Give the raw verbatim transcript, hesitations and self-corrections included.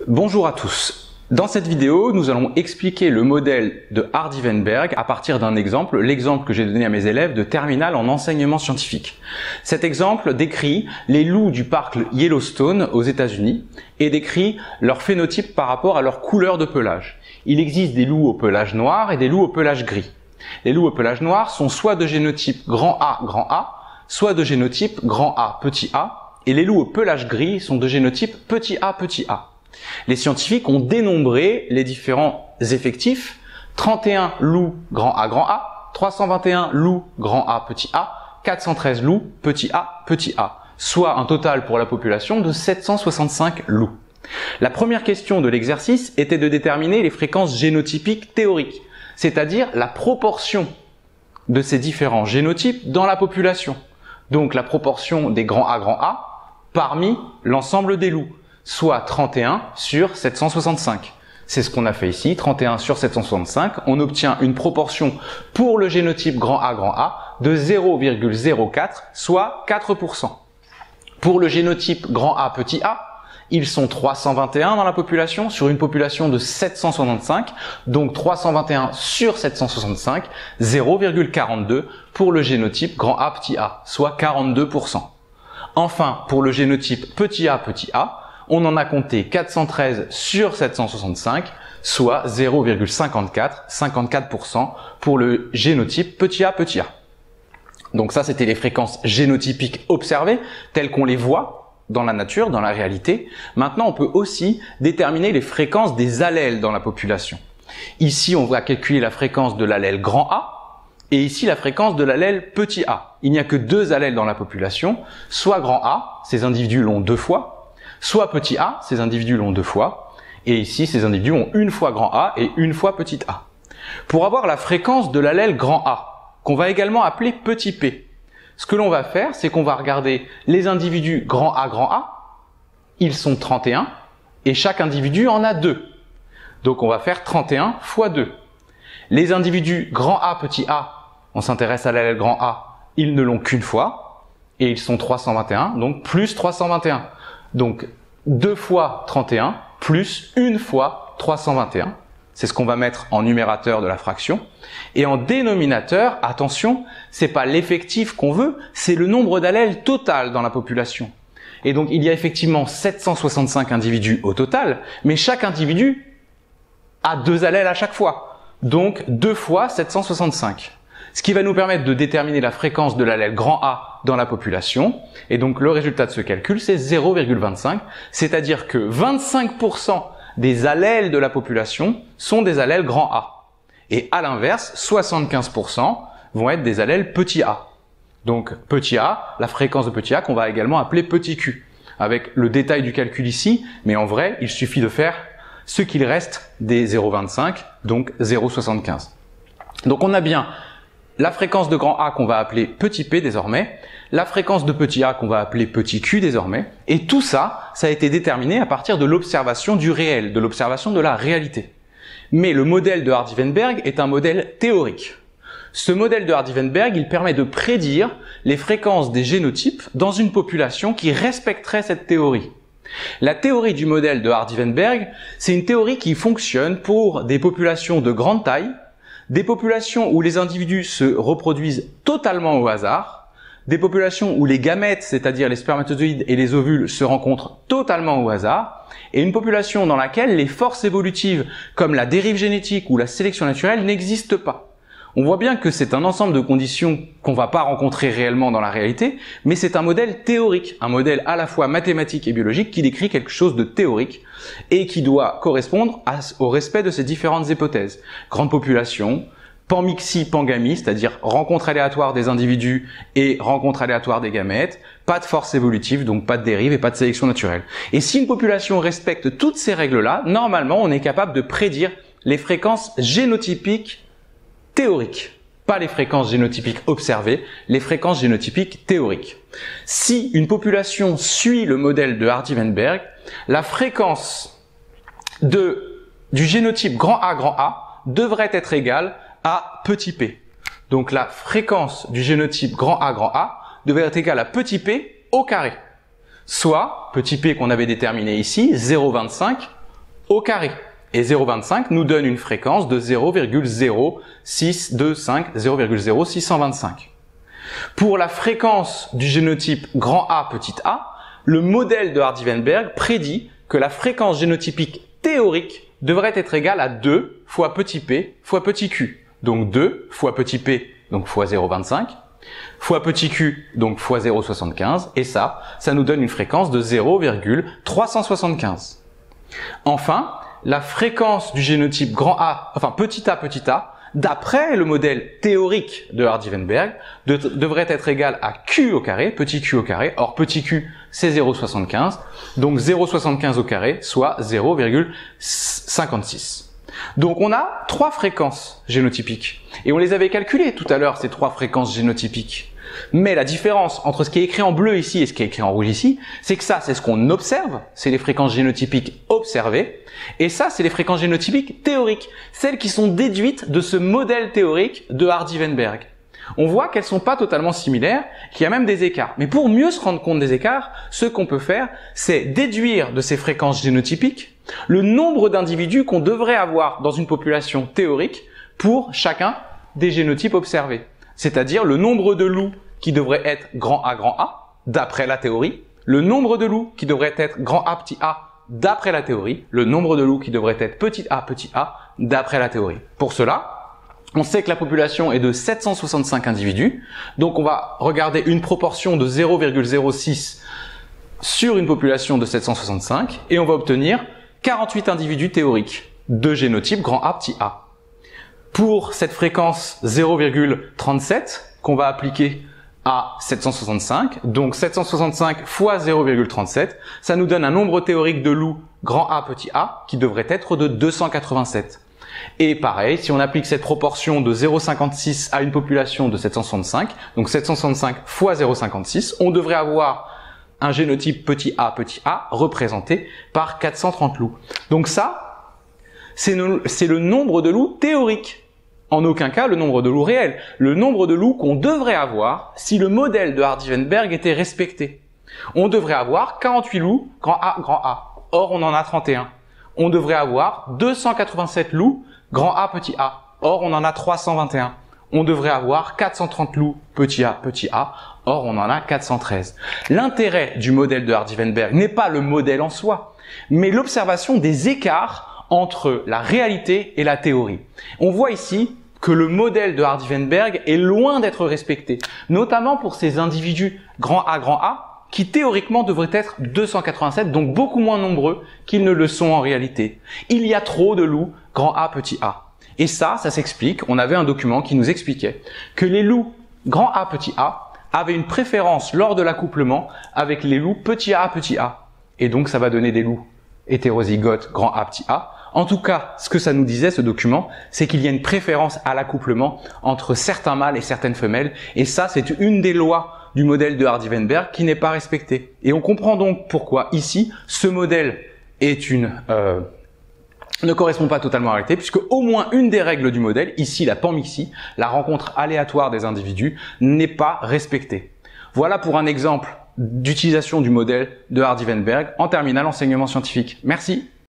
Bonjour à tous. Dans cette vidéo, nous allons expliquer le modèle de Hardy-Weinberg à partir d'un exemple, l'exemple que j'ai donné à mes élèves de terminale en enseignement scientifique. Cet exemple décrit les loups du parc Yellowstone aux États-Unis et décrit leur phénotype par rapport à leur couleur de pelage. Il existe des loups au pelage noir et des loups au pelage gris. Les loups au pelage noir sont soit de génotype grand A, grand A, soit de génotype grand A, petit a, et les loups au pelage gris sont de génotype petit a, petit a. Les scientifiques ont dénombré les différents effectifs, trente et un loups grand A, grand A, trois cent vingt et un loups grand A, petit a, quatre cent treize loups petit a, petit a, soit un total pour la population de sept cent soixante-cinq loups. La première question de l'exercice était de déterminer les fréquences génotypiques théoriques, c'est-à-dire la proportion de ces différents génotypes dans la population. Donc la proportion des grands A, grand A parmi l'ensemble des loups, soit trente et un sur sept cent soixante-cinq. C'est ce qu'on a fait ici, trente et un sur sept cent soixante-cinq. On obtient une proportion pour le génotype grand A, grand A de zéro virgule zéro quatre, soit quatre pour cent. Pour le génotype grand A, petit a, ils sont trois cent vingt et un dans la population sur une population de sept cent soixante-cinq, donc trois cent vingt et un sur sept cent soixante-cinq, zéro virgule quarante-deux pour le génotype grand A, petit a, soit quarante-deux pour cent. Enfin, pour le génotype petit a, petit a, on en a compté quatre cent treize sur sept cent soixante-cinq, soit zéro virgule cinquante-quatre, cinquante-quatre pour cent pour le génotype petit a, petit a. Donc ça, c'était les fréquences génotypiques observées, telles qu'on les voit dans la nature, dans la réalité. Maintenant, on peut aussi déterminer les fréquences des allèles dans la population. Ici, on va calculer la fréquence de l'allèle grand A, et ici la fréquence de l'allèle petit a. Il n'y a que deux allèles dans la population, soit grand A, ces individus l'ont deux fois, soit petit a, ces individus l'ont deux fois, et ici ces individus ont une fois grand A et une fois petit a. Pour avoir la fréquence de l'allèle grand A, qu'on va également appeler petit p, ce que l'on va faire, c'est qu'on va regarder les individus grand A, grand A, ils sont trente et un, et chaque individu en a deux. Donc on va faire trente et un fois deux. Les individus grand A, petit a, on s'intéresse à l'allèle grand A, ils ne l'ont qu'une fois, et ils sont trois cent vingt et un, donc plus trois cent vingt et un. Donc deux fois trente et un, plus une fois trois cent vingt et un. C'est ce qu'on va mettre en numérateur de la fraction. Et en dénominateur, attention, c'est pas l'effectif qu'on veut, c'est le nombre d'allèles total dans la population. Et donc il y a effectivement sept cent soixante-cinq individus au total, mais chaque individu a deux allèles à chaque fois. Donc deux fois sept cent soixante-cinq. Ce qui va nous permettre de déterminer la fréquence de l'allèle grand A dans la population. Et donc le résultat de ce calcul, c'est zéro virgule vingt-cinq, c'est-à-dire que vingt-cinq pour cent des allèles de la population sont des allèles grand A. Et à l'inverse, soixante-quinze pour cent vont être des allèles petit a. Donc petit a, la fréquence de petit a qu'on va également appeler petit q. Avec le détail du calcul ici, mais en vrai, il suffit de faire ce qu'il reste des zéro virgule vingt-cinq, donc zéro virgule soixante-quinze. Donc on a bien la fréquence de grand A qu'on va appeler petit p désormais, la fréquence de petit a qu'on va appeler petit q désormais, et tout ça, ça a été déterminé à partir de l'observation du réel, de l'observation de la réalité. Mais le modèle de Hardy-Weinberg est un modèle théorique. Ce modèle de Hardy-Weinberg, il permet de prédire les fréquences des génotypes dans une population qui respecterait cette théorie. La théorie du modèle de Hardy-Weinberg, c'est une théorie qui fonctionne pour des populations de grande taille, des populations où les individus se reproduisent totalement au hasard, des populations où les gamètes, c'est-à-dire les spermatozoïdes et les ovules, se rencontrent totalement au hasard, et une population dans laquelle les forces évolutives comme la dérive génétique ou la sélection naturelle n'existent pas. On voit bien que c'est un ensemble de conditions qu'on ne va pas rencontrer réellement dans la réalité, mais c'est un modèle théorique, un modèle à la fois mathématique et biologique qui décrit quelque chose de théorique et qui doit correspondre à, au respect de ces différentes hypothèses. Grande population, panmixie, pangamie, c'est-à-dire rencontre aléatoire des individus et rencontre aléatoire des gamètes, pas de force évolutive, donc pas de dérive et pas de sélection naturelle. Et si une population respecte toutes ces règles-là, normalement on est capable de prédire les fréquences génotypiques théoriques, pas les fréquences génotypiques observées, les fréquences génotypiques théoriques. Si une population suit le modèle de Hardy-Weinberg, la fréquence de, du génotype grand A, grand A devrait être égale à petit p. Donc la fréquence du génotype grand A, grand A devrait être égale à petit p au carré. Soit, petit p qu'on avait déterminé ici, zéro virgule vingt-cinq au carré. Et zéro virgule vingt-cinq nous donne une fréquence de zéro virgule zéro six deux cinq, zéro virgule zéro six cent vingt-cinq. Pour la fréquence du génotype grand A petit a, le modèle de Hardy-Weinberg prédit que la fréquence génotypique théorique devrait être égale à deux fois petit p fois petit q. Donc deux fois petit p, donc fois zéro virgule vingt-cinq, fois petit q, donc fois zéro virgule soixante-quinze, et ça, ça nous donne une fréquence de zéro virgule trois cent soixante-quinze. Enfin, la fréquence du génotype grand A, enfin petit a petit a, d'après le modèle théorique de Hardy-Weinberg, de, devrait être égale à q au carré, petit q au carré. Or, petit q, c'est zéro virgule soixante-quinze. Donc, zéro virgule soixante-quinze au carré, soit zéro virgule cinquante-six. Donc, on a trois fréquences génotypiques. Et on les avait calculées tout à l'heure, ces trois fréquences génotypiques. Mais la différence entre ce qui est écrit en bleu ici et ce qui est écrit en rouge ici, c'est que ça, c'est ce qu'on observe, c'est les fréquences génotypiques observées, et ça, c'est les fréquences génotypiques théoriques, celles qui sont déduites de ce modèle théorique de Hardy-Weinberg. On voit qu'elles sont pas totalement similaires, qu'il y a même des écarts. Mais pour mieux se rendre compte des écarts, ce qu'on peut faire, c'est déduire de ces fréquences génotypiques le nombre d'individus qu'on devrait avoir dans une population théorique pour chacun des génotypes observés. C'est-à-dire le nombre de loups qui devrait être grand A grand A, d'après la théorie, le nombre de loups qui devrait être grand A petit a, d'après la théorie, le nombre de loups qui devrait être petit a petit a, d'après la théorie. Pour cela, on sait que la population est de sept cent soixante-cinq individus, donc on va regarder une proportion de zéro virgule zéro six sur une population de sept cent soixante-cinq, et on va obtenir quarante-huit individus théoriques de génotype grand A petit a. Pour cette fréquence zéro virgule trente-sept qu'on va appliquer à sept cent soixante-cinq, donc sept cent soixante-cinq fois zéro virgule trente-sept, ça nous donne un nombre théorique de loups grand A petit a qui devrait être de deux cent quatre-vingt-sept. Et pareil, si on applique cette proportion de zéro virgule cinquante-six à une population de sept cent soixante-cinq, donc sept cent soixante-cinq fois zéro virgule cinquante-six, on devrait avoir un génotype petit a petit a représenté par quatre cent trente loups. Donc ça, c'est le nombre de loups théoriques. En aucun cas le nombre de loups réels. Le nombre de loups qu'on devrait avoir si le modèle de Hardy-Weinberg était respecté. On devrait avoir quarante-huit loups grand A grand A. Or, on en a trente et un. On devrait avoir deux cent quatre-vingt-sept loups grand A petit a. Or, on en a trois cent vingt et un. On devrait avoir quatre cent trente loups petit a petit a. Or, on en a quatre cent treize. L'intérêt du modèle de Hardy-Weinberg n'est pas le modèle en soi, mais l'observation des écarts entre la réalité et la théorie. On voit ici que le modèle de Hardy-Weinberg est loin d'être respecté, notamment pour ces individus grand A grand A qui théoriquement devraient être deux cent quatre-vingt-sept, donc beaucoup moins nombreux qu'ils ne le sont en réalité. Il y a trop de loups grand A petit a. Et ça, ça s'explique. On avait un document qui nous expliquait que les loups grand A petit a avaient une préférence lors de l'accouplement avec les loups petit a petit a. Et donc ça va donner des loups hétérozygotes grand A petit a. En tout cas, ce que ça nous disait, ce document, c'est qu'il y a une préférence à l'accouplement entre certains mâles et certaines femelles. Et ça, c'est une des lois du modèle de Hardy-Weinberg qui n'est pas respectée. Et on comprend donc pourquoi, ici, ce modèle est une, euh, ne correspond pas totalement à la réalité, puisque au moins une des règles du modèle, ici la panmixie, la rencontre aléatoire des individus, n'est pas respectée. Voilà pour un exemple d'utilisation du modèle de Hardy-Weinberg en terminale enseignement scientifique. Merci.